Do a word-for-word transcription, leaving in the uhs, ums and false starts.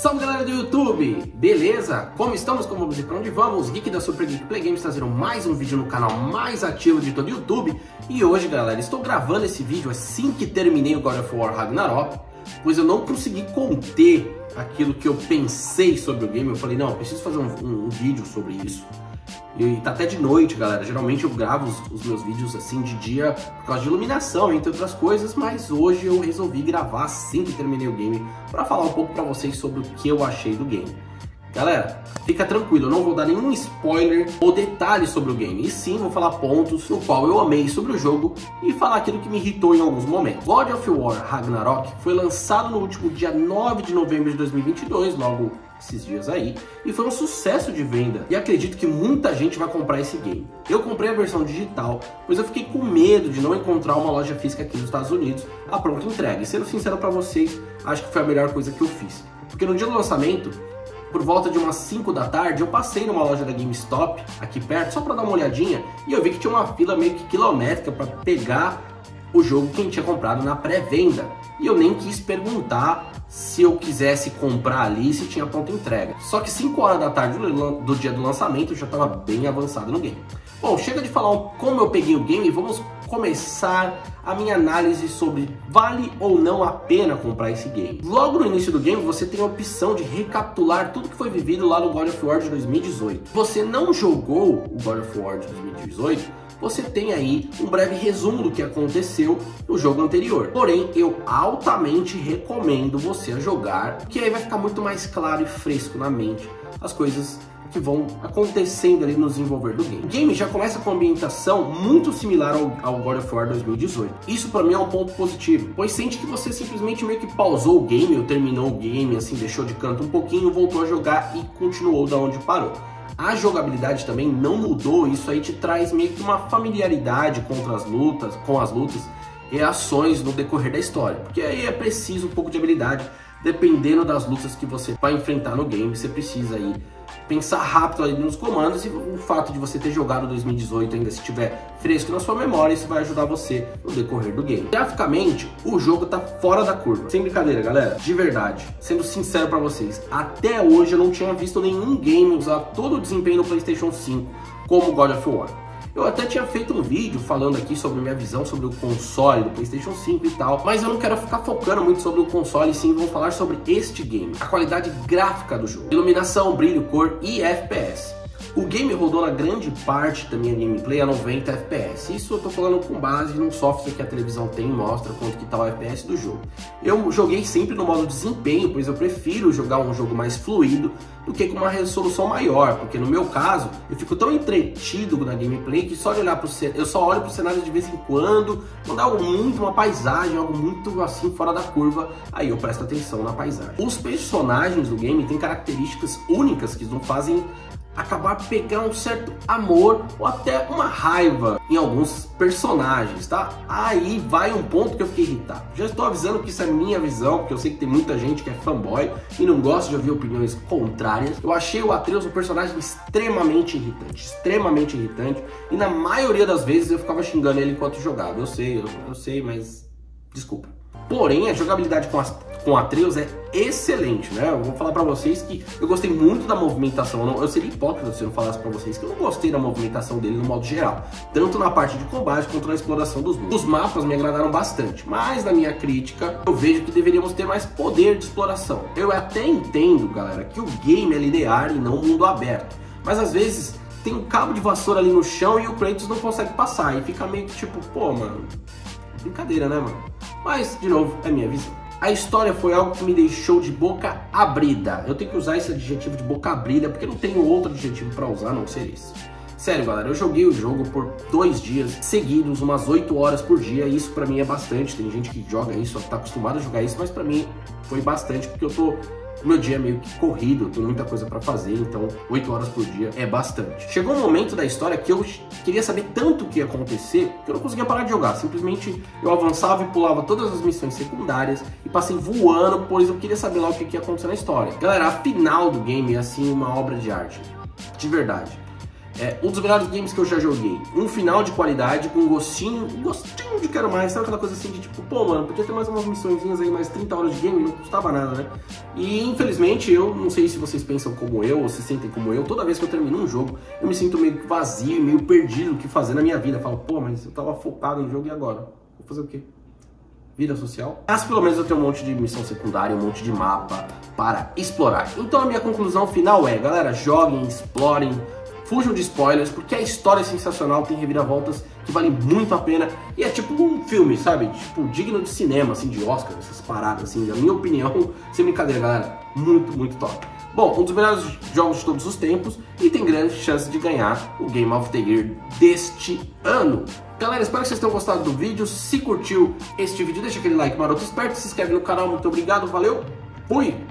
Salve galera do YouTube, beleza? Como estamos? Como vamos e pra onde vamos? Geek da Super Geek Play Games trazendo mais um vídeo no canal mais ativo de todo o YouTube. E hoje, galera, estou gravando esse vídeo assim que terminei o God of War Ragnarok, pois eu não consegui conter aquilo que eu pensei sobre o game. Eu falei, não, eu preciso fazer um, um, um vídeo sobre isso. E tá até de noite, galera. Geralmente eu gravo os, os meus vídeos assim de dia por causa de iluminação, entre outras coisas, mas hoje eu resolvi gravar assim que terminei o game para falar um pouco para vocês sobre o que eu achei do game. Galera, fica tranquilo, eu não vou dar nenhum spoiler ou detalhe sobre o game, e sim vou falar pontos no qual eu amei sobre o jogo e falar aquilo que me irritou em alguns momentos. God of War Ragnarok foi lançado no último dia nove de novembro de dois mil e vinte e dois, logo esses dias aí, e foi um sucesso de venda, e acredito que muita gente vai comprar esse game. Eu comprei a versão digital, pois eu fiquei com medo de não encontrar uma loja física aqui nos Estados Unidos a pronta entrega, e sendo sincero pra vocês, acho que foi a melhor coisa que eu fiz, porque no dia do lançamento, por volta de umas cinco da tarde, eu passei numa loja da GameStop, aqui perto, só pra dar uma olhadinha, e eu vi que tinha uma fila meio que quilométrica pra pegar o jogo que a gente tinha comprado na pré-venda. E eu nem quis perguntar se eu quisesse comprar ali, se tinha pronta entrega. Só que cinco horas da tarde do dia do lançamento, eu já estava bem avançado no game. Bom, chega de falar como eu peguei o game, vamos começar a minha análise sobre vale ou não a pena comprar esse game. Logo no início do game, você tem a opção de recapitular tudo que foi vivido lá no God of War de dois mil e dezoito. Se você não jogou o God of War de dois mil e dezoito, você tem aí um breve resumo do que aconteceu no jogo anterior. Porém, eu altamente recomendo você a jogar, porque aí vai ficar muito mais claro e fresco na mente as coisas que vão acontecendo ali no desenvolver do game. O game já começa com uma ambientação muito similar ao, ao God of War dois mil e dezoito. Isso pra mim é um ponto positivo, pois sente que você simplesmente meio que pausou o game, ou terminou o game, assim, deixou de canto um pouquinho, voltou a jogar e continuou da onde parou. A jogabilidade também não mudou, isso aí te traz meio que uma familiaridade contra as lutas, com as lutas e ações no decorrer da história, porque aí é preciso um pouco de habilidade, dependendo das lutas que você vai enfrentar no game, você precisa aí pensar rápido ali nos comandos, e o fato de você ter jogado dois mil e dezoito ainda se estiver fresco na sua memória, isso vai ajudar você no decorrer do game. Graficamente, o jogo tá fora da curva. Sem brincadeira, galera, de verdade, sendo sincero pra vocês, até hoje eu não tinha visto nenhum game usar todo o desempenho do PlayStation cinco como God of War. Eu até tinha feito um vídeo falando aqui sobre minha visão sobre o console do PlayStation cinco e tal, mas eu não quero ficar focando muito sobre o console, sim, vamos falar sobre este game, a qualidade gráfica do jogo, iluminação, brilho, cor e F P S. O game rodou na grande parte da minha gameplay a noventa F P S. Isso eu tô falando com base num software que a televisão tem e mostra quanto que tá o F P S do jogo. Eu joguei sempre no modo desempenho, pois eu prefiro jogar um jogo mais fluido do que com uma resolução maior, porque no meu caso, eu fico tão entretido na gameplay que só de olhar pro cenário, eu só olho pro cenário de vez em quando, quando é algo muito, uma paisagem, algo muito assim fora da curva, aí eu presto atenção na paisagem. Os personagens do game têm características únicas que não fazem acabar pegando um certo amor ou até uma raiva em alguns personagens, tá? Aí vai um ponto que eu fiquei irritado. Já estou avisando que isso é minha visão, porque eu sei que tem muita gente que é fanboy e não gosta de ouvir opiniões contrárias. Eu achei o Atreus um personagem extremamente irritante, extremamente irritante, e na maioria das vezes eu ficava xingando ele enquanto jogava. Eu sei, eu, eu sei, mas desculpa. Porém, a jogabilidade com, as, com Atreus é excelente, né? Eu vou falar pra vocês que eu gostei muito da movimentação. Eu, não, eu seria hipócrita se eu não falasse pra vocês que eu não gostei da movimentação dele no modo geral, tanto na parte de combate quanto na exploração dos mundos. Os mapas me agradaram bastante, mas na minha crítica, eu vejo que deveríamos ter mais poder de exploração. Eu até entendo, galera, que o game é linear e não mundo aberto, mas às vezes tem um cabo de vassoura ali no chão e o Kratos não consegue passar, e fica meio que tipo, pô, mano, brincadeira, né, mano? Mas, de novo, é minha visão. A história foi algo que me deixou de boca abrida. Eu tenho que usar esse adjetivo de boca abrida porque não tenho outro adjetivo pra usar, a não ser esse. Sério, galera, eu joguei o jogo por dois dias seguidos, umas oito horas por dia, e isso pra mim é bastante. Tem gente que joga isso, tá acostumado a jogar isso, mas pra mim foi bastante porque eu tô... O meu dia é meio que corrido, eu tenho muita coisa pra fazer, então oito horas por dia é bastante. Chegou um momento da história que eu queria saber tanto o que ia acontecer que eu não conseguia parar de jogar. Simplesmente eu avançava e pulava todas as missões secundárias e passei voando, pois eu queria saber lá o que ia acontecer na história. Galera, a final do game é assim uma obra de arte, de verdade. É um dos melhores games que eu já joguei. Um final de qualidade, com um gostinho, um gostinho de quero mais. Sabe aquela coisa assim de tipo, pô, mano, podia ter mais umas missõezinhas aí, mais trinta horas de game, não custava nada, né? E infelizmente, eu não sei se vocês pensam como eu, ou se sentem como eu, toda vez que eu termino um jogo, eu me sinto meio vazio, meio perdido o que fazer na minha vida. Eu falo, pô, mas eu tava focado no jogo e agora? Vou fazer o quê? Vida social. Mas pelo menos eu tenho um monte de missão secundária, um monte de mapa para explorar. Então a minha conclusão final é, galera, joguem, explorem, fujam de spoilers, porque a história é sensacional, tem reviravoltas que valem muito a pena, e é tipo um filme, sabe? Tipo, digno de cinema, assim, de Oscar, essas paradas, assim, na minha opinião, sem brincadeira, galera, muito, muito top. Bom, um dos melhores jogos de todos os tempos, e tem grande chance de ganhar o Game of the Year deste ano. Galera, espero que vocês tenham gostado do vídeo. Se curtiu este vídeo, deixa aquele like maroto esperto, se inscreve no canal, muito obrigado, valeu, fui!